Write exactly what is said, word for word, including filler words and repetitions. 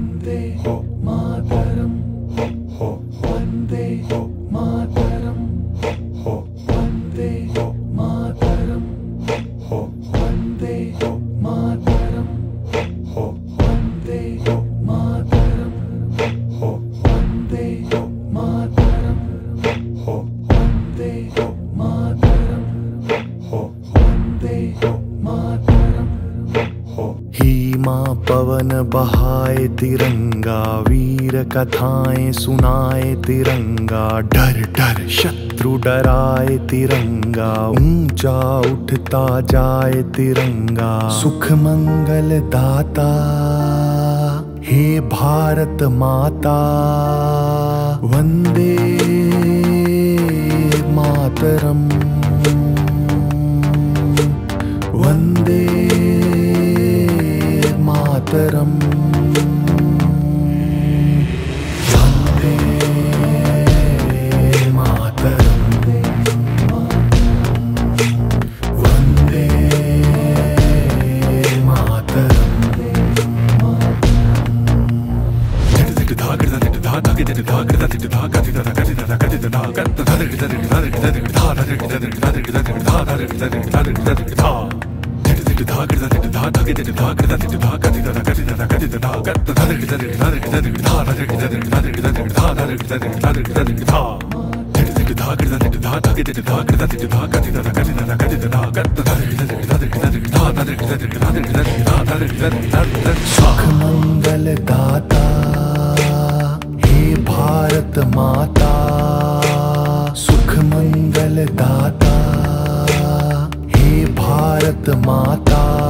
वंदे मातरम, वंदे मातरम, वंदे मातरम, वंदे मातरम, वंदे मातरम, वंदे मातरम, वंदे मातरम, वंदे मातरम। हीमा पवन बहाए तिरंगा, वीर कथाएं सुनाए तिरंगा। डर डर शत्रु डराए तिरंगा, ऊंचा उठता जाए तिरंगा। सुख मंगल दाता हे भारत माता, वंदे मातरम, वंदे मातरम, वंदे मातरम, वंदे मातरम। सुख मंगल दाता हे भारत माता, सुख मंगल दाता हे भारत माता।